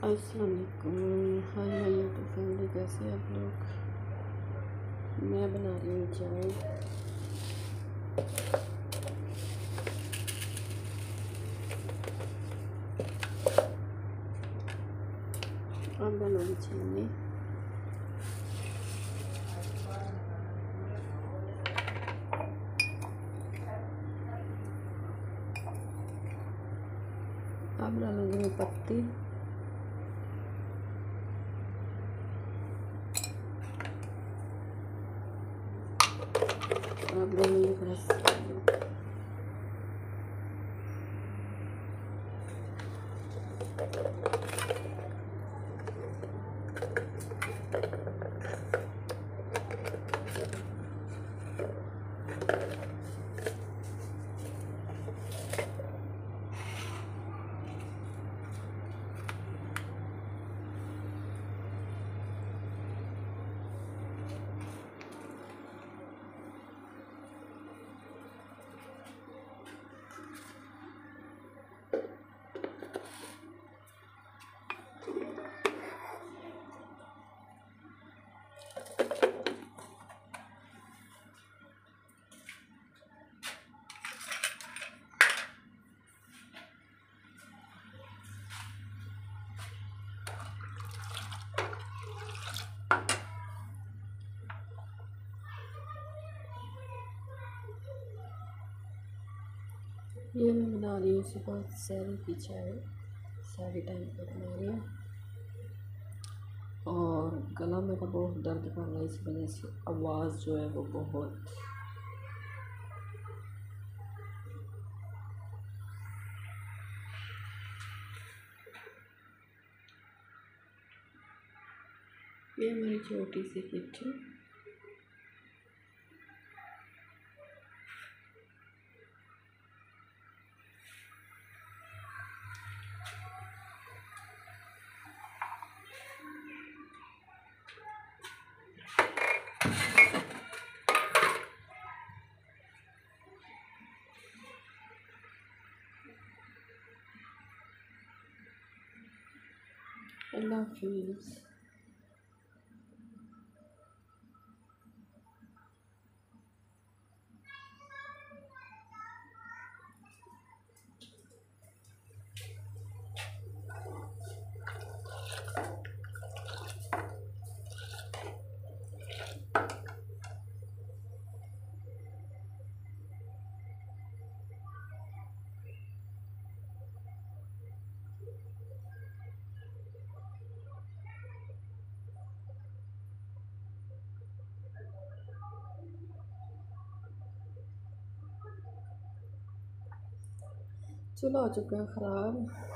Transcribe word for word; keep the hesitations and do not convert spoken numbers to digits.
अस्सलाम वालेकुम। Hi my YouTube family, कैसे हैं आप लोग। मैं बना रही हूँ चाय। अब बनानी चाहिए। अब डालूंगी मैं पत्ती, अब डालूंगी थोड़ा सा ये मैं बना रही हूँ सुबह सहरी की चाय। सारी टाइम पर बना रही हूँ और गला मेरा बहुत दर्द कर रहा है, इस वजह से आवाज़ जो है वो बहुत ये मेरी छोटी सी किचन। अल्लाह हाफिज़। चूल्हा हो चुका है ख़राब।